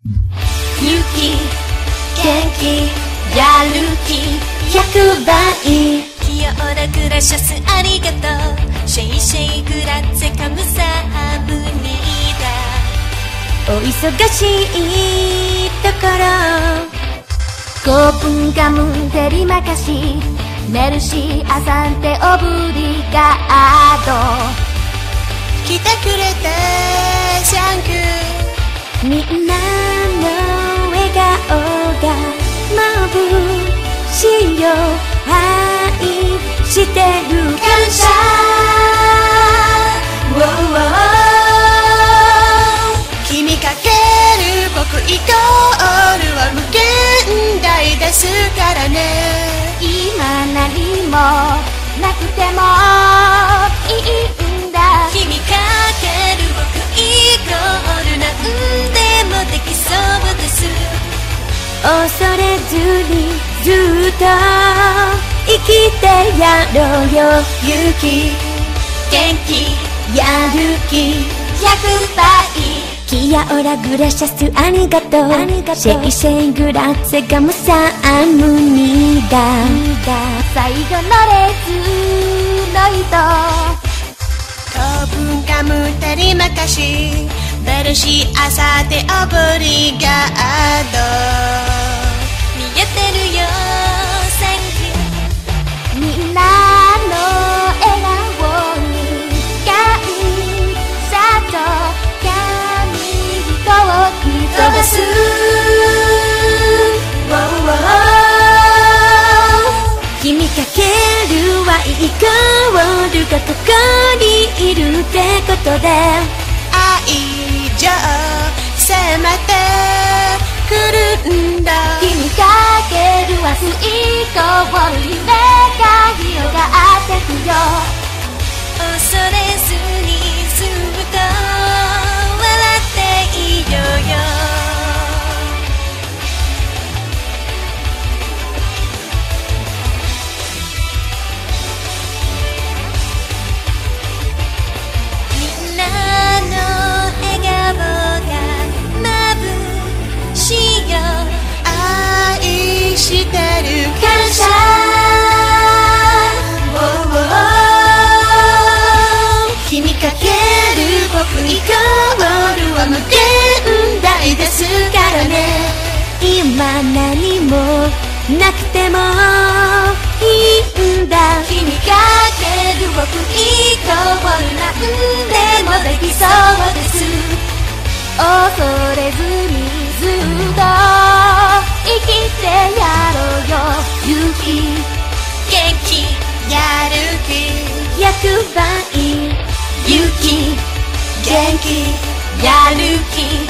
勇気、元気、やる気100倍。 Kia ora gracias arigato Shei shei grazie 감사합니다。 お忙しいところ5分間照りまかしメルシーアサンテオブリガード。 来てくれて Thank you。 みんなの笑顔が眩しいよ。愛してる感謝。 君かける僕イコールは無限大ですからね。 今何もなくてもいいんだ。 君かける僕イコールなんでもできそうです。 恐れずにずっと生きてやろうよ。 勇気、元気、 やる気100倍。キアオラグラシャスありがとう。シェイシェイグラッツェガムサアムニダ。最後のレースの糸 5分間むたりまかしベルシアサテオブリガード。見えてるよ Thank you。 みんなの笑顔に感謝と紙一つ飛ばす。君かけるはイコールがここにいるってことで愛情迫ってくるんだ。 君かけるはスイートを夢が広がってくよ。 恐れずにずっと笑っていようよ。みんなの笑顔が眩しいよ。愛してる感謝。君かける僕イコールは無限大ですからね。 今何もなくてもいいんだ。 君かける僕イコールなんでもできそうです。 恐れずにずっと生きてやろうよ。勇気、 元気、やる気 100倍。 勇気、元気、やる気